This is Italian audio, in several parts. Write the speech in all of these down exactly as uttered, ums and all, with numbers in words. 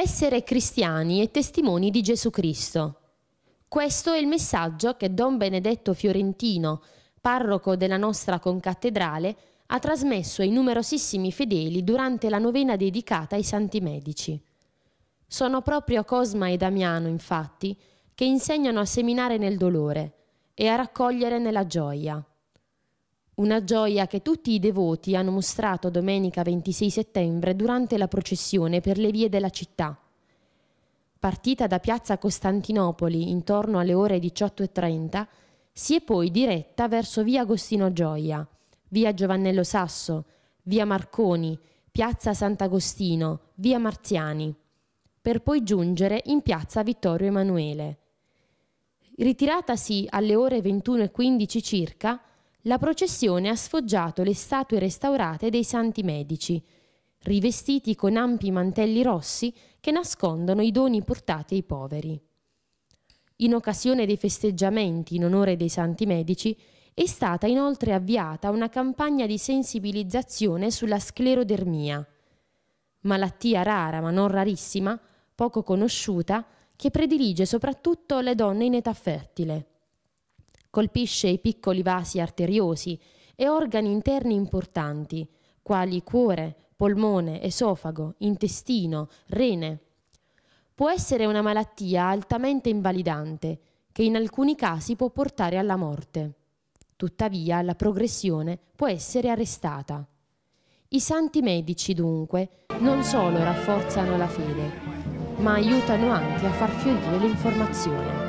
essere cristiani e testimoni di Gesù Cristo. Questo è il messaggio che Don Benedetto Fiorentino, parroco della nostra concattedrale, ha trasmesso ai numerosissimi fedeli durante la novena dedicata ai Santi Medici. Sono proprio Cosma e Damiano, infatti, che insegnano a seminare nel dolore e a raccogliere nella gioia. Una gioia che tutti i devoti hanno mostrato domenica ventisei settembre durante la processione per le vie della città. Partita da piazza Costantinopoli intorno alle ore diciotto e trenta, si è poi diretta verso via Agostino Gioia, via Giovannello Sasso, via Marconi, piazza Sant'Agostino, via Marziani, per poi giungere in piazza Vittorio Emanuele. Ritiratasi alle ore ventuno e quindici circa, la processione ha sfoggiato le statue restaurate dei Santi Medici, rivestiti con ampi mantelli rossi che nascondono i doni portati ai poveri. In occasione dei festeggiamenti in onore dei Santi Medici è stata inoltre avviata una campagna di sensibilizzazione sulla sclerodermia, malattia rara ma non rarissima, poco conosciuta, che predilige soprattutto le donne in età fertile. Colpisce i piccoli vasi arteriosi e organi interni importanti, quali cuore, polmone, esofago, intestino, rene. Può essere una malattia altamente invalidante, che in alcuni casi può portare alla morte. Tuttavia, la progressione può essere arrestata. I Santi Medici, dunque, non solo rafforzano la fede, ma aiutano anche a far fiorire l'informazione.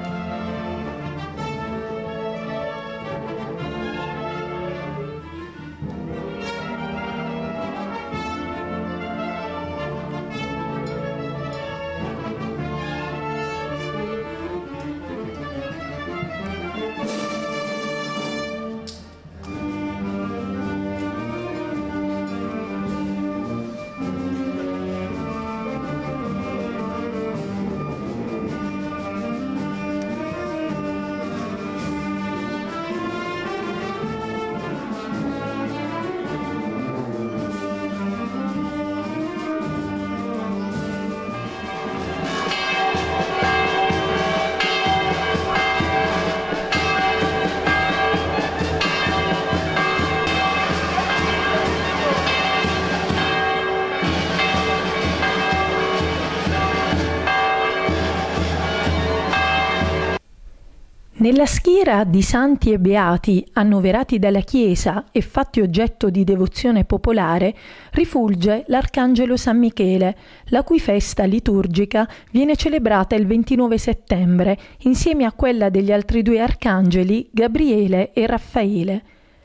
Nella schiera di santi e beati annoverati dalla Chiesa e fatti oggetto di devozione popolare rifulge l'Arcangelo San Michele, la cui festa liturgica viene celebrata il ventinove settembre insieme a quella degli altri due arcangeli, Gabriele e Raffaele.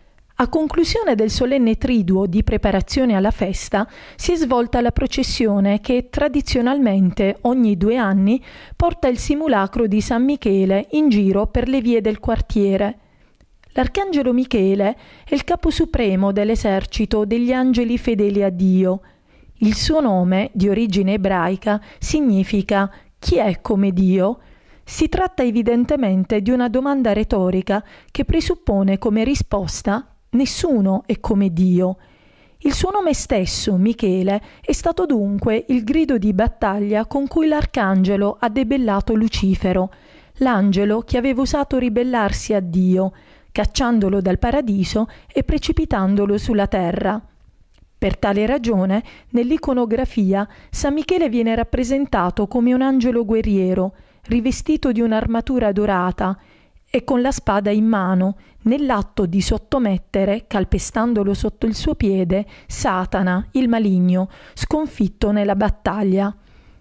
A conclusione del solenne triduo di preparazione alla festa si è svolta la processione che tradizionalmente ogni due anni porta il simulacro di San Michele in giro per le vie del quartiere. L'Arcangelo Michele è il capo supremo dell'esercito degli angeli fedeli a Dio. Il suo nome, di origine ebraica, significa «chi è come Dio?». Si tratta evidentemente di una domanda retorica che presuppone come risposta nessuno è come Dio. Il suo nome stesso, Michele, è stato dunque il grido di battaglia con cui l'arcangelo ha debellato Lucifero, l'angelo che aveva osato ribellarsi a Dio, cacciandolo dal paradiso e precipitandolo sulla terra. Per tale ragione, nell'iconografia, San Michele viene rappresentato come un angelo guerriero, rivestito di un'armatura dorata e con la spada in mano, nell'atto di sottomettere, calpestandolo sotto il suo piede, Satana, il maligno, sconfitto nella battaglia.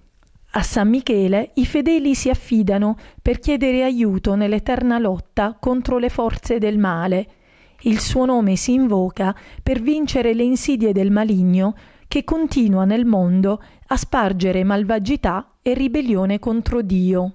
A San Michele i fedeli si affidano per chiedere aiuto nell'eterna lotta contro le forze del male. Il suo nome si invoca per vincere le insidie del maligno che continua nel mondo a spargere malvagità e ribellione contro Dio.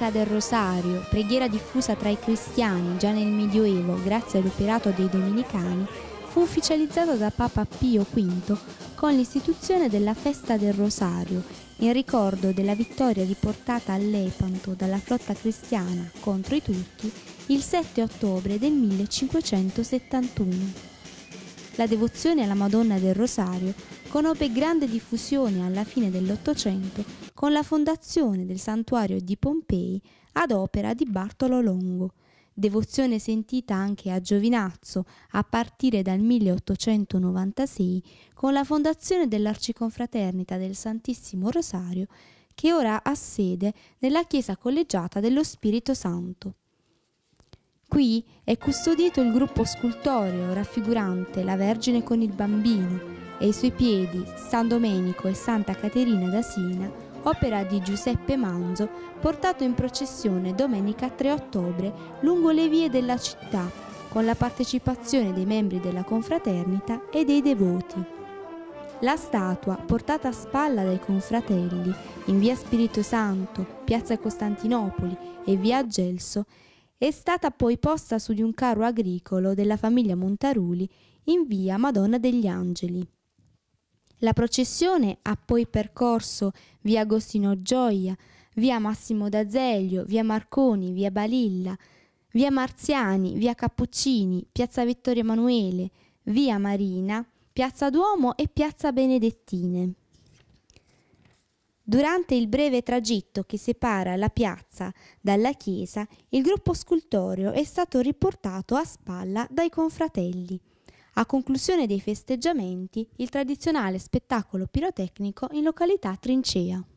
Basilica del Rosario, preghiera diffusa tra i cristiani già nel Medioevo grazie all'operato dei domenicani, fu ufficializzata da Papa Pio quinto con l'istituzione della Festa del Rosario, in ricordo della vittoria riportata a Lepanto dalla flotta cristiana contro i turchi il sette ottobre del millecinquecentosettantuno. La devozione alla Madonna del Rosario conobbe grande diffusione alla fine dell'Ottocento con la fondazione del santuario di Pompei ad opera di Bartolo Longo, devozione sentita anche a Giovinazzo a partire dal milleottocentonovantasei con la fondazione dell'Arciconfraternita del Santissimo Rosario, che ora ha sede nella chiesa collegiata dello Spirito Santo. Qui è custodito il gruppo scultoreo raffigurante la Vergine con il Bambino e ai suoi piedi San Domenico e Santa Caterina da Sina, opera di Giuseppe Manzo, portato in processione domenica tre ottobre lungo le vie della città, con la partecipazione dei membri della confraternita e dei devoti. La statua, portata a spalla dai confratelli in via Spirito Santo, piazza Costantinopoli e via Gelso, è stata poi posta su di un carro agricolo della famiglia Montaruli in via Madonna degli Angeli. La processione ha poi percorso via Agostino Gioia, via Massimo d'Azeglio, via Marconi, via Balilla, via Marziani, via Cappuccini, piazza Vittorio Emanuele, via Marina, piazza Duomo e piazza Benedettine. Durante il breve tragitto che separa la piazza dalla chiesa, il gruppo scultoreo è stato riportato a spalla dai confratelli. A conclusione dei festeggiamenti, il tradizionale spettacolo pirotecnico in località Trincea.